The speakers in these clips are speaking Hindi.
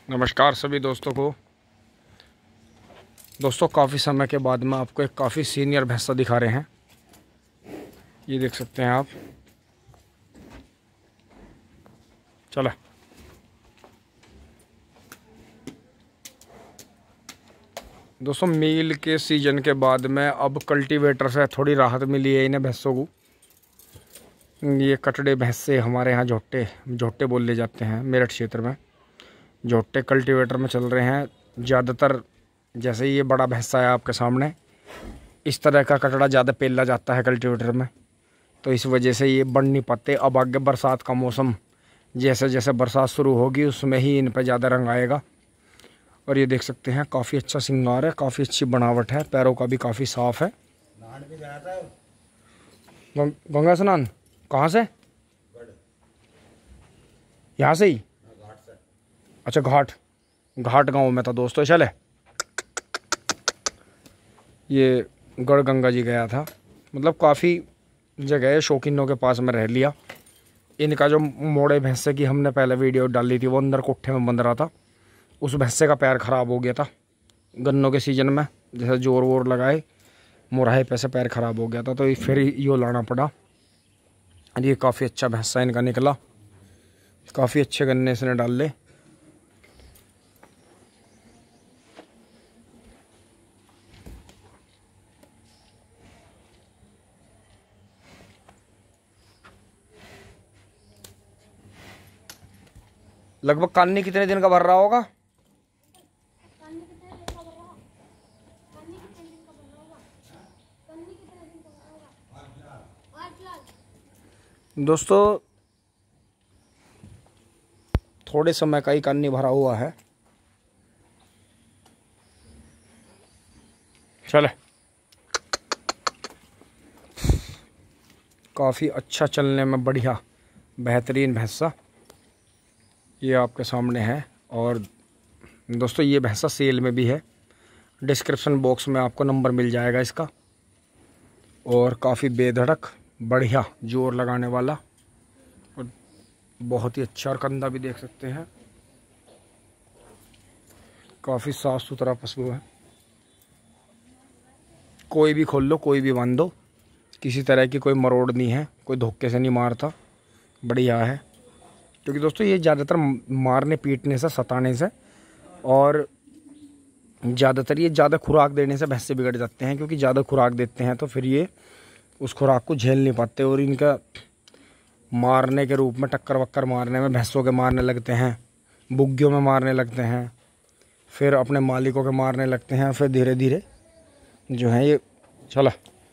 नमस्कार सभी दोस्तों को। दोस्तों काफ़ी समय के बाद में आपको एक काफ़ी सीनियर भैंसा दिखा रहे हैं। ये देख सकते हैं आप। चलो दोस्तों, मील के सीजन के बाद में अब कल्टीवेटर से थोड़ी राहत मिली है इन्हें भैंसों को। ये कटड़े भैंसे हमारे यहाँ झोट्टे बोले जाते हैं मेरठ क्षेत्र में। झोट्टे कल्टीवेटर में चल रहे हैं ज़्यादातर। जैसे ये बड़ा भैंसा है आपके सामने, इस तरह का कटड़ा ज़्यादा पेला जाता है कल्टीवेटर में, तो इस वजह से ये बढ़ नहीं पाते। अब आगे बरसात का मौसम, जैसे जैसे बरसात शुरू होगी उसमें ही इन पर ज़्यादा रंग आएगा। और ये देख सकते हैं काफ़ी अच्छा सिंगार है, काफ़ी अच्छी बनावट है, पैरों का भी काफ़ी साफ़ है। गंगा स्नान कहाँ से? यहाँ से ही? अच्छा, घाट गांव में था दोस्तों। चले, ये गढ़ गंगा जी गया था, मतलब काफ़ी जगह है, शौकीनों के पास में रह लिया। इनका जो मोड़े भैंसे की हमने पहले वीडियो डाली थी, वो अंदर कोठे में बंद रहा था। उस भैंसे का पैर ख़राब हो गया था गन्नों के सीजन में, जैसे जोर वोर लगाए मुराहे पे से पैर ख़राब हो गया था, तो फिर यो लाना पड़ा। ये काफ़ी अच्छा भैंसा इनका निकला, काफ़ी अच्छे गन्ने इसने डाल ले। लगभग कान्नी कितने दिन का भर रहा होगा? दोस्तों थोड़े समय का ही कान्नी भरा हुआ है। चले, काफ़ी अच्छा चलने में बढ़िया बेहतरीन भैंसा ये आपके सामने है। और दोस्तों ये भैंसा सेल में भी है, डिस्क्रिप्शन बॉक्स में आपको नंबर मिल जाएगा इसका। और काफ़ी बेधड़क बढ़िया जोर लगाने वाला और बहुत ही अच्छा, और कंधा भी देख सकते हैं, काफ़ी साफ़ सुथरा पशु है। कोई भी खोल लो, कोई भी बांध दो, किसी तरह की कोई मरोड़ नहीं है, कोई धोखे से नहीं मारता, बढ़िया है। क्योंकि दोस्तों ये ज़्यादातर मारने पीटने से, सताने से, और ज़्यादातर ये ज़्यादा खुराक देने से भैंसे बिगड़ जाते हैं। क्योंकि ज़्यादा खुराक देते हैं तो फिर ये उस खुराक को झेल नहीं पाते, और इनका मारने के रूप में टक्कर वक्कर मारने में भैंसों के मारने लगते हैं, बुग्गियों में मारने लगते हैं, फिर अपने मालिकों के मारने लगते हैं, फिर धीरे धीरे जो है ये चला।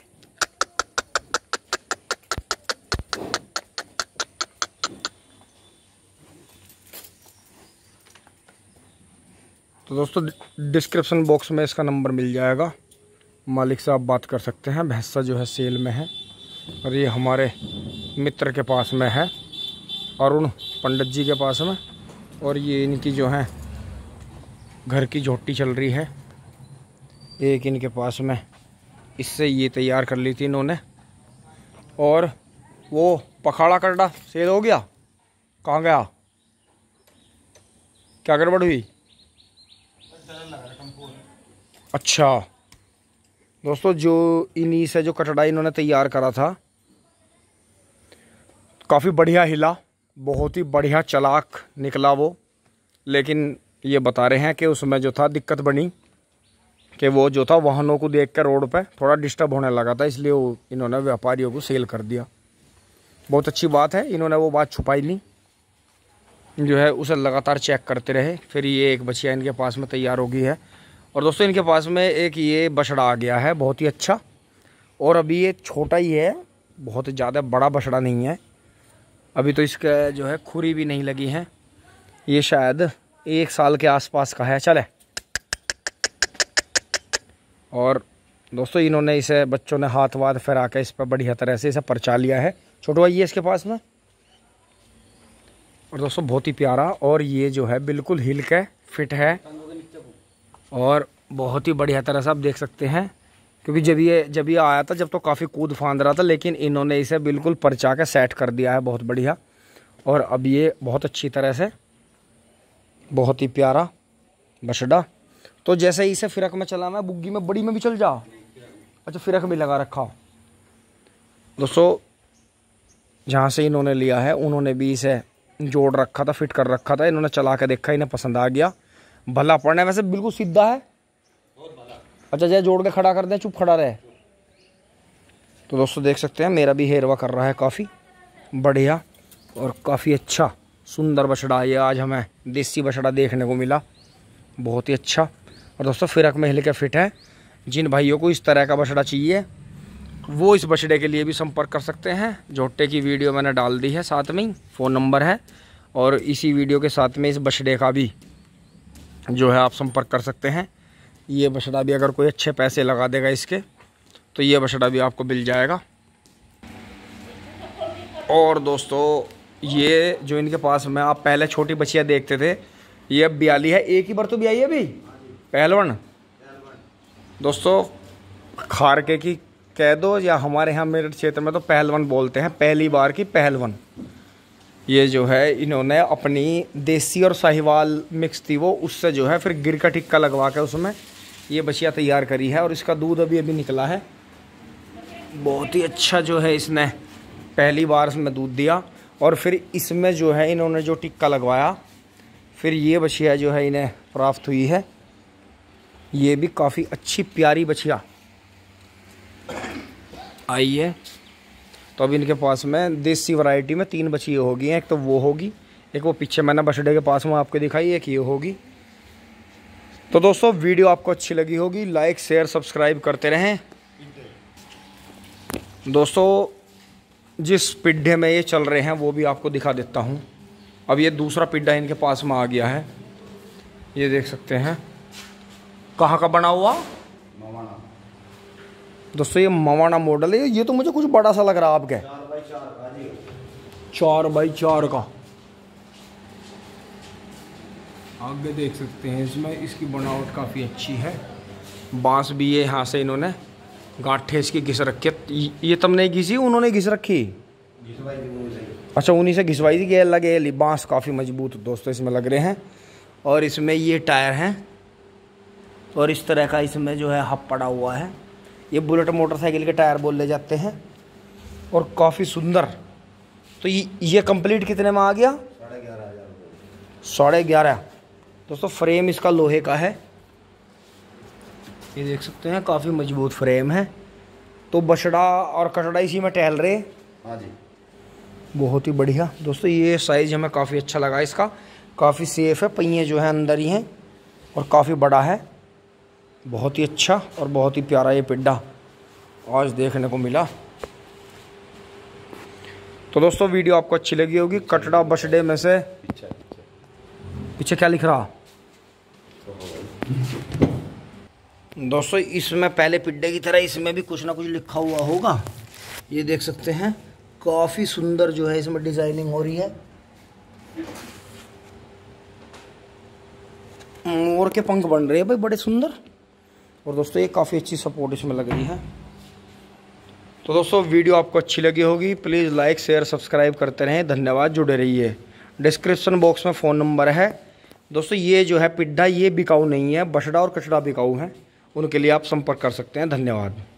तो दोस्तों डिस्क्रिप्शन बॉक्स में इसका नंबर मिल जाएगा, मालिक से आप बात कर सकते हैं। भैंसा जो है सेल में है, और ये हमारे मित्र के पास में है, अरुण पंडित जी के पास में। और ये इनकी जो है घर की झोटी चल रही है एक इनके पास में, इससे ये तैयार कर ली थी इन्होंने। और वो पखाड़ा कटड़ा सेल हो गया, कहाँ गया? क्या गड़बड़ हुई? अच्छा दोस्तों, जो इन्हीं से जो कटड़ा इन्होंने तैयार करा था, काफ़ी बढ़िया हिला, बहुत ही बढ़िया चालाक निकला वो। लेकिन ये बता रहे हैं कि उसमें जो था दिक्कत बनी कि वो जो था वाहनों को देख कर रोड पे थोड़ा डिस्टर्ब होने लगा था, इसलिए वो इन्होंने व्यापारियों को सेल कर दिया। बहुत अच्छी बात है, इन्होंने वो बात छुपाई नहीं, जो है उसे लगातार चेक करते रहे। फिर ये एक बछिया इनके पास में तैयार हो गई है। और दोस्तों इनके पास में एक ये बछड़ा आ गया है, बहुत ही अच्छा। और अभी ये छोटा ही है, बहुत ज़्यादा बड़ा बछड़ा नहीं है। अभी तो इसका जो है खुरी भी नहीं लगी है, ये शायद 1 साल के आसपास का है। चले, और दोस्तों इन्होंने इसे, बच्चों ने हाथ वाथ फिरा के इस पर बढ़िया तरह से इसे परचा लिया है। छोटू भाई ये इसके पास में। और दोस्तों बहुत ही प्यारा, और ये जो है बिल्कुल हिल के फिट है, और बहुत ही बढ़िया तरह से आप देख सकते हैं। क्योंकि जब ये आया था, जब तो काफ़ी कूद फांद रहा था, लेकिन इन्होंने इसे बिल्कुल परचा के सेट कर दिया है, बहुत बढ़िया। और अब ये बहुत अच्छी तरह से बहुत ही प्यारा बछड़ा। तो जैसे इसे फिरक में चला, मैं बुग्गी में बड़ी में भी चल जा। अच्छा, फिरक भी लगा रखा दोस्तों। जहाँ से इन्होंने लिया है उन्होंने भी इसे जोड़ रखा था, फिट कर रखा था। इन्होंने चला के देखा, इन्हें पसंद आ गया। भला पड़ना वैसे बिल्कुल सीधा है। अच्छा, जैसे जोड़ के खड़ा कर दें, चुप खड़ा रहे। तो दोस्तों देख सकते हैं मेरा भी हेरवा कर रहा है काफ़ी बढ़िया और काफ़ी अच्छा सुंदर बछड़ा। ये आज हमें देसी बछड़ा देखने को मिला, बहुत ही अच्छा। और दोस्तों फिरक में हिल के फिट है। जिन भाइयों को इस तरह का बछड़ा चाहिए वो इस बछड़े के लिए भी संपर्क कर सकते हैं। झोटे की वीडियो मैंने डाल दी है, साथ में ही फ़ोन नंबर है, और इसी वीडियो के साथ में इस बछड़े का भी जो है आप संपर्क कर सकते हैं। ये बछड़ा भी अगर कोई अच्छे पैसे लगा देगा इसके, तो ये बछड़ा भी आपको मिल जाएगा। और दोस्तों ये जो इनके पास में आप पहले छोटी बछिया देखते थे, ये अब ब्याली है। एक ही बार तो ब्याई है अभी पहलवान। दोस्तों खारके की कह दो, या हमारे यहाँ मेरे क्षेत्र में तो पहलवान बोलते हैं, पहली बार की पहलवान। ये जो है इन्होंने अपनी देसी और साहिवाल मिक्स थी वो, उससे जो है फिर गिर का टिक्का लगवा के उसमें ये बछिया तैयार करी है। और इसका दूध अभी निकला है, बहुत ही अच्छा जो है इसने पहली बार इसमें दूध दिया। और फिर इसमें जो है इन्होंने जो टिक्का लगवाया, फिर ये बछिया जो है इन्हें प्राप्त हुई है। ये भी काफ़ी अच्छी प्यारी बछिया आई है। तो अब इनके पास में देसी वैरायटी में 3 बछिए होगी। एक तो वो होगी, एक वो पीछे मैंने बछड़े के पास में आपको दिखाई, एक ये होगी। तो दोस्तों वीडियो आपको अच्छी लगी होगी, लाइक शेयर सब्सक्राइब करते रहें। दोस्तों जिस पिड्ढे में ये चल रहे हैं वो भी आपको दिखा देता हूँ। अब ये दूसरा पिड्ढा इनके पास में आ गया है, ये देख सकते हैं। कहाँ का बना हुआ मवाना। दोस्तों ये मवाना मॉडल है। ये तो मुझे कुछ बड़ा सा लग रहा है आपके, 4x4 का। आगे देख सकते हैं इसमें इसकी बनावट काफ़ी अच्छी है। बांस भी ये यहाँ से इन्होंने गांठे इसकी घिस रखी है। ये तुमने घिसी, उन्होंने घिस रखी? अच्छा, उन्हीं से घिसवाई थी। गेल लगे बांस काफ़ी मजबूत दोस्तों इसमें लग रहे हैं। और इसमें ये टायर हैं, और इस तरह का इसमें जो है हब पड़ा हुआ है। ये बुलेट मोटरसाइकिल के टायर बोले जाते हैं, और काफ़ी सुंदर। तो ये कंप्लीट कितने में आ गया? 11,500 दोस्तों। फ्रेम इसका लोहे का है, ये देख सकते हैं, काफ़ी मजबूत फ्रेम है। तो बछड़ा और कटड़ा इसी में टहल रहे। हाँ जी, बहुत ही बढ़िया दोस्तों। ये साइज़ हमें काफ़ी अच्छा लगा इसका, काफ़ी सेफ है। पहिए जो है अंदर ही हैं, और काफ़ी बड़ा है। बहुत ही अच्छा और बहुत ही प्यारा ये पिड्डा आज देखने को मिला। तो दोस्तों वीडियो आपको अच्छी लगी होगी। कटड़ा बछड़े में से पीछे क्या लिख रहा दोस्तों, इसमें पहले पिड्डे की तरह इसमें भी कुछ ना कुछ लिखा हुआ होगा। ये देख सकते हैं, काफ़ी सुंदर जो है इसमें डिजाइनिंग हो रही है। मोर के पंख बन रहे हैं भाई, बड़े सुंदर। और दोस्तों ये काफ़ी अच्छी सपोर्ट इसमें लग रही है। तो दोस्तों वीडियो आपको अच्छी लगी होगी, प्लीज़ लाइक शेयर सब्सक्राइब करते रहें। धन्यवाद, जुड़े रहिए। डिस्क्रिप्शन बॉक्स में फ़ोन नंबर है दोस्तों। ये जो है पिड्डा ये बिकाऊ नहीं है, बछड़ा और कचड़ा बिकाऊ है, उनके लिए आप संपर्क कर सकते हैं। धन्यवाद।